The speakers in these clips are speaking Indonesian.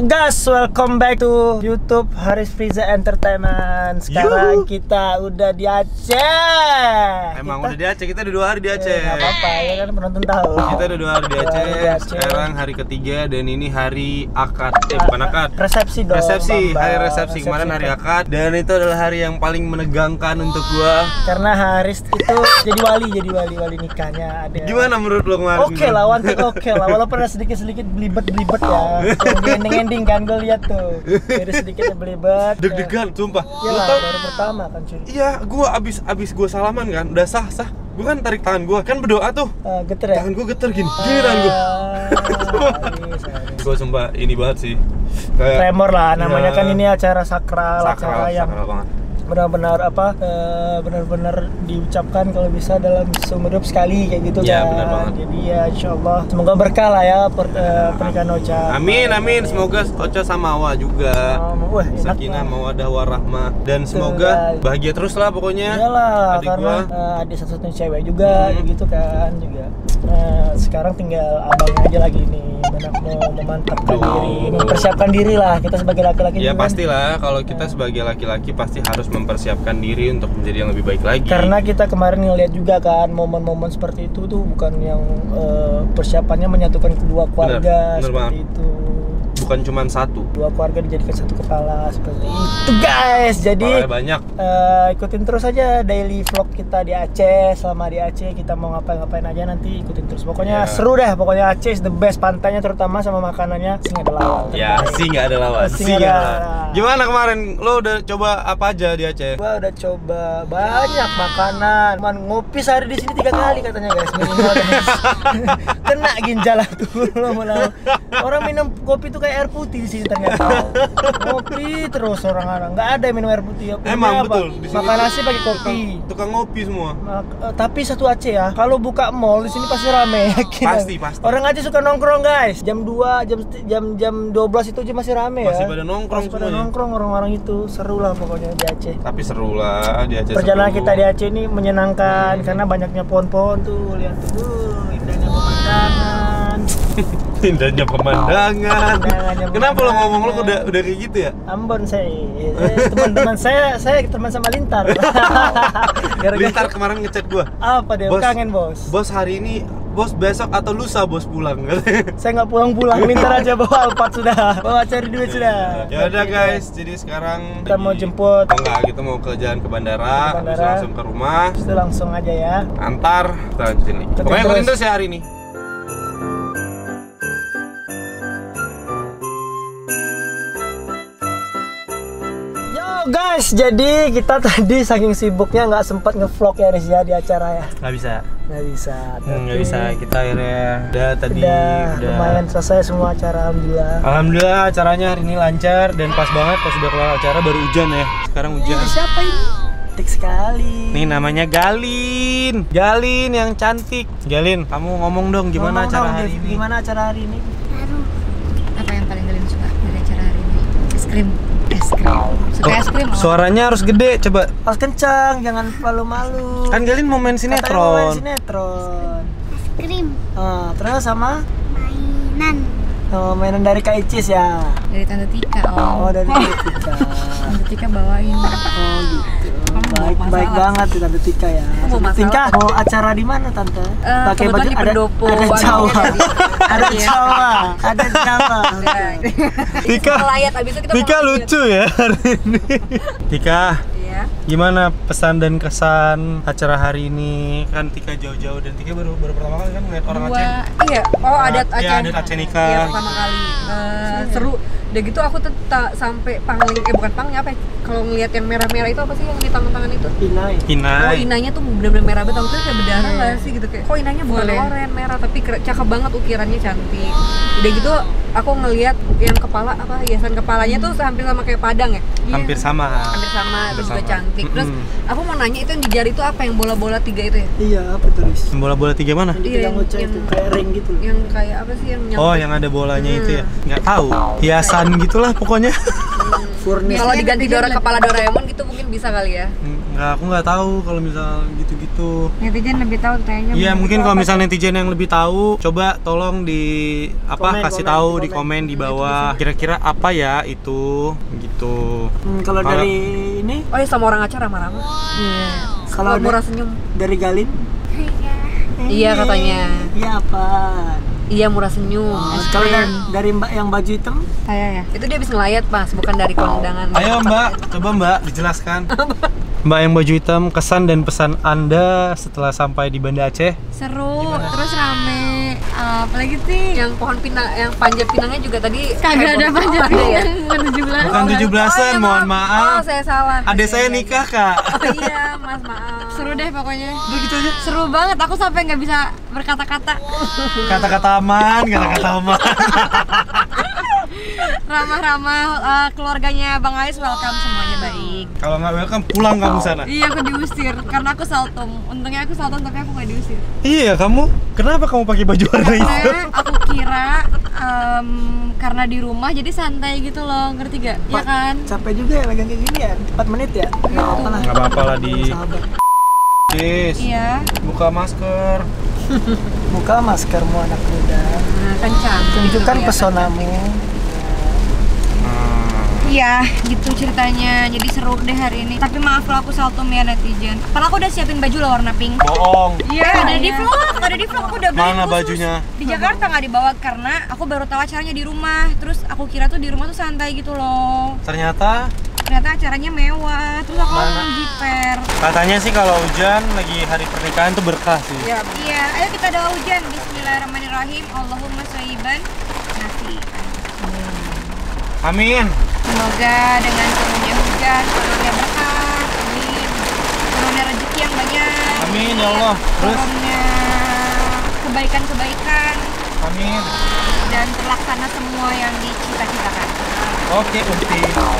guys? Welcome back to YouTube Haris Friza Entertainment. Sekarang kita udah di Aceh. Emang udah di Aceh, kita udah 2 hari di Aceh. Gak apa-apa, ya kan penonton tahu. Kita udah 2 hari di Aceh. Sekarang hari ketiga dan ini hari akad. Bukan akad. Resepsi dong. Resepsi, Bamba. hari resepsi. Kemarin hari akad. Dan itu adalah hari yang paling menegangkan untuk gua. Karena Haris itu jadi wali nikahnya. Ada. Gimana menurut lo kemarin? Oke lah, one take oke lah. Walaupun ada sedikit belibet ya. Yang di ending kan gue lihat tuh. Dari sedikit belibet. Deg-degan, sumpah. Iyalah, baru pertama kan cuy. Iya, gua abis gua salaman kan, udah sah. Gua kan tarik tangan gua, kan berdoa tuh. Geter ya? Tangan gua geter gini tangan gua. Gua sumpah ini banget sih. Kayak tremor lah namanya kan, ini acara sakral yang banget. benar-benar diucapkan kalau bisa dalam seumur hidup sekali kayak gitu ya, kan. Benar banget. Jadi ya insyaallah semoga berkah lah ya pernikahan Ocha. Amin. Semoga Ocha sama Awa juga. Sakinah mawaddah warahmah dan semoga bahagia terus lah pokoknya. Iyalah, karena adik satu-satunya cewek juga gitu kan juga. Sekarang tinggal abangnya aja lagi nih mau memantapkan diri, mempersiapkan diri lah kita sebagai laki-laki. Ya pastilah kalau kita sebagai laki-laki pasti harus mempersiapkan diri untuk menjadi yang lebih baik lagi. Karena kita kemarin ngeliat juga kan momen-momen seperti itu tuh bukan yang persiapannya menyatukan kedua keluarga seperti itu. Bukan cuma satu. Dua keluarga dijadikan satu kepala seperti itu guys. Jadi banyak. Ikutin terus aja daily vlog kita di Aceh. Selama di Aceh kita mau ngapain aja nanti ikutin terus. Pokoknya seru deh. Pokoknya Aceh is the best, pantainya terutama sama makanannya sih nggak ada lawan. Ya sih nggak ada lawan. Gimana kemarin? Lo udah coba apa aja di Aceh? Gua udah coba banyak makanan. Cuman ngopi sehari di sini 3 kali katanya guys minimal guys. Kena ginjal tuh lo mau orang minum kopi tuh kayak air putih di sini ternyata. Ngopi terus orang-orang, nggak ada yang minum air putih. Emang betul. Makan nasi pakai kopi. Tukang ngopi semua. Tapi satu Aceh ya, kalau buka mall di sini pasti rame. Yakin? Pasti. Orang Aceh suka nongkrong guys. Jam 2, jam 12 itu aja masih rame ya. Masih pada nongkrong semuanya. Nongkrong orang-orang itu seru lah pokoknya di Aceh. Tapi seru lah di Aceh. Perjalanan kita di Aceh ini menyenangkan karena banyaknya pohon-pohon tuh, lihat tuh indahnya pemandangan. Indahnya pemandangan. Kenapa lo ngomong lo udah kayak gitu ya? Ambon teman-teman saya teman sama Lintar. Lintar kemarin ngechat gua. Apa dia? Kangen bos. Bos hari ini, bos besok atau lusa bos pulang. Saya nggak pulang. Lintar aja bawa Alphard sudah. Bawa cari duit sudah. Ya udah guys, jadi sekarang kita mau jemput. Kita mau ke jalan ke bandara. Terus langsung ke rumah. Terus langsung aja ya. Antar kita lanjutin nih. Pokoknya ikutin terus ya hari ini. Guys, jadi kita tadi saking sibuknya nggak sempat ngevlog ya Riz ya di acara ya. Nggak bisa. Kita akhirnya udah lumayan selesai semua acara alhamdulillah acaranya hari ini lancar dan pas banget pas sudah kelar acara baru hujan ya. Sekarang hujan. Siapa ini? Cantik sekali. Nih namanya Galin yang cantik. Galin, kamu ngomong dong gimana acara hari ini? Gimana acara hari ini? Apa yang paling Galin suka dari acara hari ini? Es krim. Suka es krim? Suaranya harus gede, coba. Harus kencang, jangan malu-malu. Kan Galin mau main sinetron. Es krim. Terus sama? Mainan. Mainan dari Kak Icis ya? Dari Tante Tika. Dari Tante Tika. Tante Tika bawain. Gitu. Baik banget tuh Tante Tika ya. Tika mau acara di mana Tante? Pakai baju di pendopo. Ada Jawa. Tika lucu ya hari ini. Tika, gimana pesan dan kesan acara hari ini? Kan Tika jauh-jauh dan Tika baru pertama kali kan ngeliat orang Aceh. Iya, adat Aceh. Iya, adat Aceh nikah. Iya, pertama kali. Seru. Udah gitu aku tetap sampai pangling, bukan pangling apa ya? Kalau ngelihat yang merah-merah itu apa sih yang di tangan-tangan itu? Inai. Oh, inainya tuh bener-bener merah banget. Aku tuh kayak berdarah nggak sih gitu kayak. Kok inainya bukan oranye merah tapi cakep banget ukirannya cantik. Udah gitu aku ngelihat yang kepala hiasan kepalanya tuh hampir sama kayak Padang ya. Hampir sama. Terus juga cantik. Terus aku mau nanya itu yang di jari itu apa yang bola-bola 3 itu ya? Iya, apa tuh? Bola-bola 3 mana? Yang kayak ring gitu. Yang kayak apa sih yang nyambung? Oh, yang ada bolanya itu ya. Nggak tahu. Hiasan gitulah pokoknya. Furnis. Kalau diganti kepala Doraemon gitu mungkin bisa kali ya. Enggak, aku nggak tahu kalau misal gitu-gitu. Netizen lebih tahu kayaknya. Iya, mungkin kalau misal netizen yang lebih tahu, coba tolong di kasih tahu di komen di bawah. Kira-kira apa ya itu gitu. Kalau dari ini, Oh ya, sama orang acara marah-marah. iya. Kalau murah senyum. dari Galin, Iya katanya. iya apa? Iya murah senyum. Kalau dari Mbak yang baju hitam, Saya ya. Itu dia habis ngelayat Mas, bukan dari kondangan. Ayo Mbak, coba Mbak dijelaskan. Mbak yang baju hitam, kesan dan pesan Anda setelah sampai di Banda Aceh. Seru, terus rame. Apalagi sih? Yang pohon pinang, yang panjat pinangnya juga tadi Kagak ada heboh. panjat Oh, ada ya? pinang, bukan 17. Bukan 17-an, mohon maaf. Oh, saya salah. Adek saya Iya, nikah, iya. Kak. Oh iya, Mas, maaf. Seru deh pokoknya. Udah gitu aja. Seru banget, aku sampai nggak bisa berkata-kata. Kata-kata aman, kata-kata aman. Ramah-ramah, keluarganya Bang Ais welcome semuanya baik. Kalau nggak welcome, pulang kamu sana. Iya, aku diusir karena aku saltum. Untungnya aku saltum tapi aku nggak diusir. Iya, kamu. Kenapa kamu pakai baju warna itu? Karena aku kira karena di rumah jadi santai gitu loh, ngerti gak? Iya kan? capek juga ya megang kayak gini ya, 4 menit ya? Nggak apa-apa lah. Nggak apa-apa lah di. Sahabat. Yes. Iya. Buka masker. Buka maskermu anak muda. Nah, kan cantik. Tunjukkan kelihatan. pesonamu. Iya, gitu ceritanya. Jadi seru deh hari ini. Tapi maaf kalau aku saltum ya netizen. Padahal aku udah siapin baju loh warna pink. Bohong. Iya, ada di vlog, aku udah beli Mana khusus. bajunya? Di Jakarta nggak dibawa karena aku baru tahu acaranya di rumah. Terus aku kira tuh di rumah tuh santai gitu loh. Ternyata Acaranya mewah. Terus aku langsung jiper. katanya sih kalau hujan lagi hari pernikahan tuh berkah sih. Iya, ayo kita doa hujan. Bismillahirrahmanirrahim. Allahumma shayyiban nasi. Amin. Semoga dengan turunnya hujan, turunnya berkah, amin. Turunnya rezeki yang banyak, Amin ya Allah. Terus turunnya kebaikan-kebaikan, amin. dan terlaksana semua yang dicita-citakan. Oke, Unti.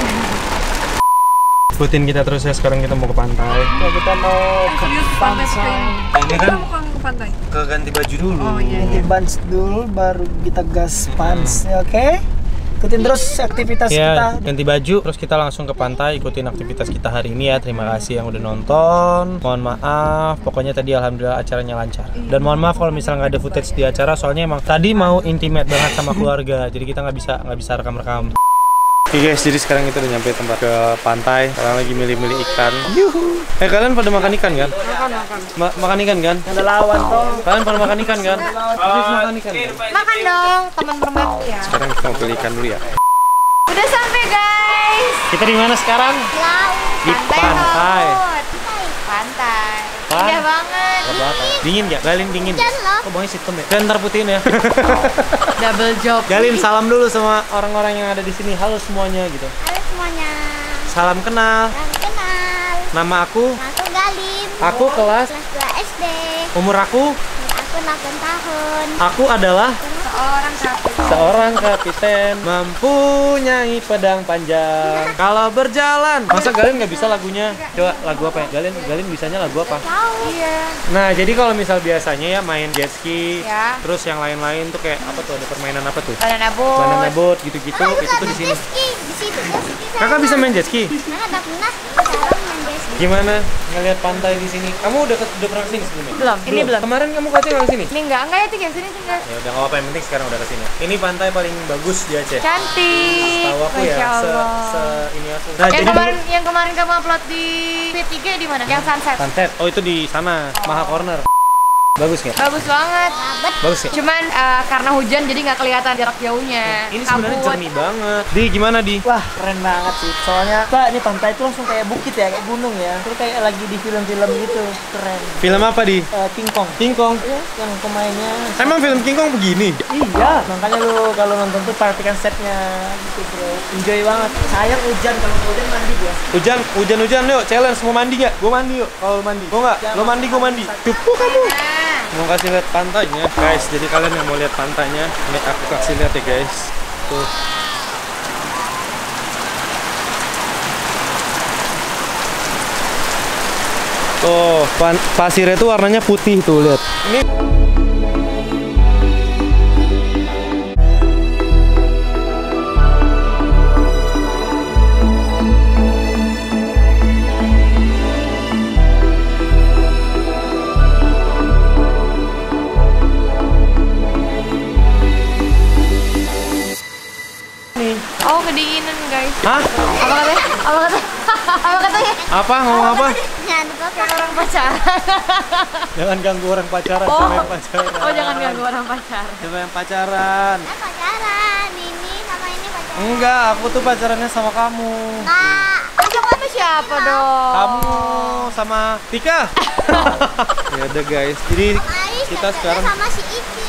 Ikutin kita terus ya, sekarang kita mau ke pantai. Ya, kita mau ke Serius pantai Pansai. Spain. Ini kan Bukan ke pantai. ke ganti baju dulu. Oh iya. Ganti bans dulu, baru kita gas pans, ya, oke? Ikutin terus aktivitas kita. Ya, ganti baju, terus kita langsung ke pantai, ikutin aktivitas kita hari ini ya. Terima kasih yang udah nonton. Mohon maaf, pokoknya tadi alhamdulillah acaranya lancar. Dan mohon maaf kalau misalnya nggak ada footage di acara, soalnya emang tadi mau intimate banget sama keluarga, jadi kita nggak bisa rekam-rekam. Oke guys, jadi sekarang kita udah nyampe tempat ke pantai. Sekarang lagi milih-milih ikan. Yuhu. Kalian pada makan ikan kan? Makan ikan kan? Ada lawan toh. Kalian pada makan ikan kan? Habis makan ikan kan? Makan dong, teman bermak ya. Sekarang kita mau pilih ikan dulu ya. Udah sampai guys. Kita di mana sekarang? Laut. Di pantai. Pantai. Pan- Indah banget. Dingin gak? Galin dingin gak? Kok baunya hitam ya? Dan ntar putihin ya. Double job. Galin salam dulu sama orang-orang yang ada di sini. Halo semuanya gitu. Halo semuanya, Salam kenal. salam kenal. Nama aku. Aku Galin. Aku kelas. Kelas 2 SD. Umur aku. Aku 8 tahun. Aku adalah Seorang kapten. seorang kapiten mempunyai pedang panjang. Kalau berjalan, masa Galin nggak bisa lagunya? Coba lagu apa ya? Galin bisanya lagu apa? Iya. Nah, jadi kalau misal biasanya ya main jet ski, Ya. terus yang lain-lain tuh kayak apa tuh? Ada permainan apa tuh? Banana boat. Banana boat gitu-gitu, itu tuh di sini. Ski di situ jet ski. Kakak bisa main jet ski? Nah, tak pernah sekarang main jet ski. Gimana ngelihat pantai di sini? Kamu udah pernah kesini sebelumnya? Belum, ini belum. Kemarin kamu katanya nggak kesini? Ini enggak ya tiga sini sih enggak. Ya udah nggak apa-apa, yang penting sekarang udah kesini. Ini pantai paling bagus di Aceh. Cantik. Tahu aku ya, Masya Allah. ini aku. Nah, jadi yang kemarin kamu upload di P3 di mana? Yang sunset. sunset. Oh, itu di sana, Maha Corner. Bagus nggak? Bagus banget. Bagus nggak? Cuman karena hujan jadi nggak kelihatan jarak jauhnya. Ini sebenarnya Kabut. jernih banget. Di gimana di? Wah, keren banget sih. Soalnya, Pak, ini pantai itu langsung kayak bukit ya, kayak gunung ya. Terus kayak lagi di film-film gitu. Keren. Film apa di? King Kong. King Kong. Iya, yang pemainnya. Emang film King Kong begini? Iya, makanya lu kalau nonton tuh perhatikan setnya gitu bro. Enjoy banget. Sayang hujan, kalau nggak hujan mandi gua. Hujan yuk, challenge mau mandi nggak? Gua mandi yuk. Kalau lu mandi, gua nggak? Lu mandi, gua mandi. Cupu kamu. Mau kasih lihat pantainya, guys. Jadi kalian yang mau lihat pantainya, ini aku kasih lihat ya guys. Tuh. Tuh, pasirnya tuh warnanya putih tuh, lihat. Ini mainan guys. Hah? Apa katanya? Apa katanya? Apa katanya? Apa? Ngomong apa? Jangan lupa Kayak orang pacaran. Jangan ganggu orang pacaran, Oh. sama yang pacaran. Oh jangan ganggu orang pacaran. Sama yang pacaran. pacaran. Ini sama ini pacaran. Enggak, aku tuh pacarannya sama kamu. Kak. Terus kamu siapa dong? Kamu sama Tika. Ya udah guys, jadi Ais, kita sekarang sama si Itis.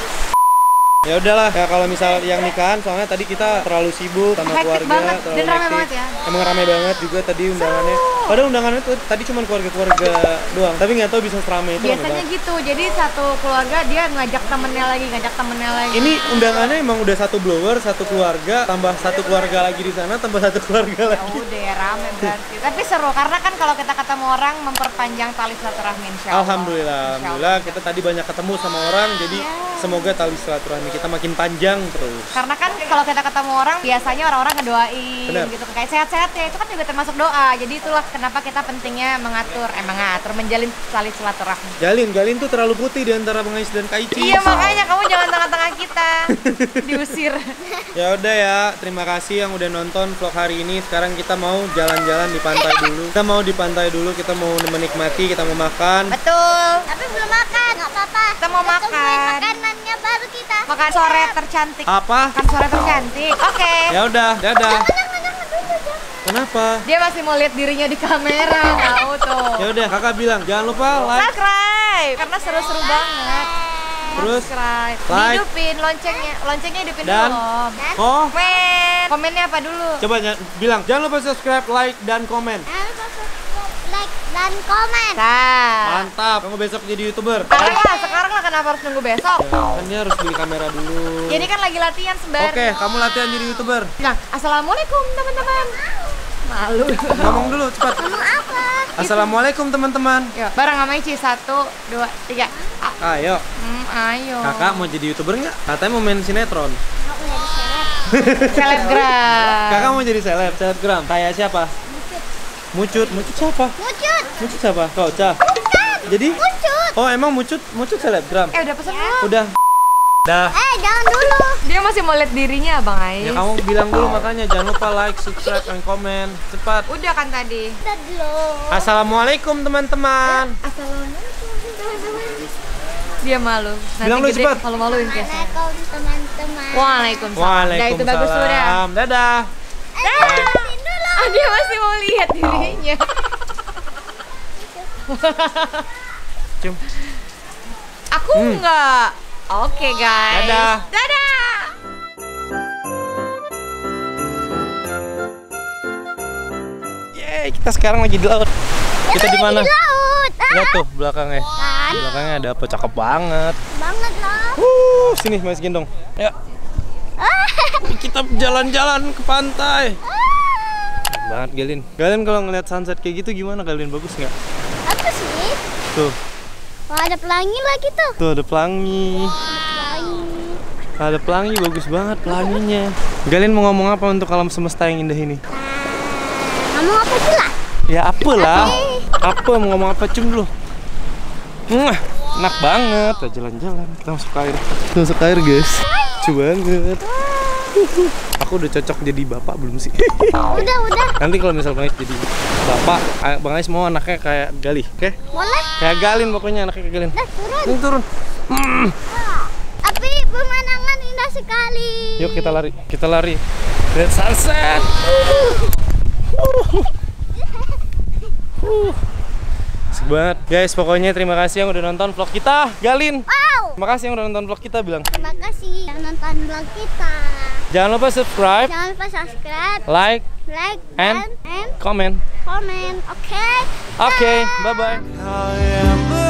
ya udahlah ya kalau misal yang nikahan soalnya tadi kita terlalu sibuk sama Hektik keluarga banget, terlalu dan rame hektik. banget ya. Emang rame banget juga tadi undangannya. Padahal undangannya tuh tadi cuma keluarga-keluarga doang, tapi nggak tahu bisa seramai itu. Biasanya gitu, jadi satu keluarga dia ngajak temennya lagi. Ini undangannya emang udah satu blower, satu keluarga, tambah satu keluarga lagi di sana, tambah satu keluarga lagi. Oh, udah ya rame berarti. Tapi seru karena kan kalau kita ketemu orang memperpanjang tali silaturahmi insya Allah. Alhamdulillah, alhamdulillah kita tadi banyak ketemu sama orang, jadi semoga tali silaturahmi kita makin panjang terus. Karena kan kalau kita ketemu orang biasanya orang-orang ngedoain Bener. gitu kayak sehat-sehat ya, itu kan juga termasuk doa. Jadi itulah kenapa kita pentingnya mengatur menjalin tali silaturahmi. Galin tuh terlalu putih di antara Bengais dan Kaici. Iya makanya kamu jangan tengah-tengah kita diusir. Ya udah ya, terima kasih yang udah nonton vlog hari ini. Sekarang kita mau jalan-jalan di pantai dulu. Kita mau di pantai dulu, kita mau menikmati, kita mau makan. Betul. Tapi belum makan, nggak apa-apa. Kita mau Tungguin makan. makanannya baru kita. Makan sore tercantik. Apa? Makan sore tercantik. Oke. Ya udah, dadah. Kenapa? Dia masih mau lihat dirinya di kamera, tahu tuh. Ya udah, kakak bilang jangan lupa like, Subscribe karena seru-seru banget. terus Subscribe. like. Hidupin loncengnya hidupin Dan- dulu. oh, Komennya apa dulu? coba bilang jangan lupa subscribe, like, dan komen. Jangan lupa subscribe, like, dan komen. Nah. Mantap, kamu besok jadi YouTuber. Sekarang lah kenapa harus nunggu besok? Kan dia harus beli kamera dulu. Jadi kan lagi latihan sebentar. Oke, kamu latihan jadi YouTuber. Nah, assalamualaikum teman-teman. Malu. Ngomong dulu cepat. Ngomong apa? Assalamualaikum teman-teman. Yuk, bareng sama Ici 1, 2, 3. Ayo, Ayo. kakak mau jadi YouTuber nggak? Katanya mau main sinetron. Aku jadi seleb. Selebgram. Kakak mau jadi selebgram. Kayak siapa? Mucut siapa? Mucut. Mucut siapa? Kau, Cah. Jadi? Mucut. Oh, emang Mucut selebgram. Udah pesen belum? Udah. Dah. Jangan dulu. Dia masih mau lihat dirinya, Bang Ais. Ya kamu bilang dulu makanya jangan lupa like, subscribe, dan komen. Cepat. Udah kan tadi. Udah dulu. Assalamualaikum teman-teman. Assalamualaikum teman-teman. Dia malu. Nanti Bilang lu gede cepat. malu-maluin kayak saya. Assalamualaikum teman-teman. Waalaikumsalam. Udah itu bagus sudah. Waalaikumsalam. Dadah. Liatin dulu. Dia masih mau lihat dirinya. Cium. Aku enggak. Oke guys. Dadah. Dadah. Yeay, kita sekarang lagi di laut. Kita di mana? Di laut. Lihat tuh belakangnya. Kan? Belakangnya ada apa? Cakep banget. Banget loh. Sini Mas Gendong. Ya. Kita jalan-jalan ke pantai. Banget Galin. Galin kalau ngeliat sunset kayak gitu gimana Galin? Bagus nggak? Apa sih? Tuh, Wah, ada pelangi lagi tuh. tuh ada pelangi. Pelangi. Ada pelangi, bagus banget pelanginya. Galin mau ngomong apa untuk alam semesta yang indah ini? Ngomong apa sih lah? Ya apalah. Apa mau ngomong apa? Cium dulu. Enak banget. Kita jalan-jalan. Kita masuk air. Kita masuk air guys. Lucu banget. Aku udah cocok jadi bapak belum sih? Udah. Nanti kalau misal Bang Ais jadi bapak, Bang Ais mau anaknya kayak Gali, oke? Boleh. Kayak Galin pokoknya anaknya kayak Galin. Dah, turun. Ini turun. Tapi pemandangan indah sekali. Yuk kita lari. Kita lari. Lihat sunset. Asik banget. Guys, pokoknya terima kasih yang udah nonton vlog kita. Galin. Wow. Terima kasih yang udah nonton vlog kita bilang. Terima kasih yang nonton vlog kita. Jangan lupa subscribe, Jangan lupa subscribe, like, like, And? and comment. comment. Oke. Oke, bye bye.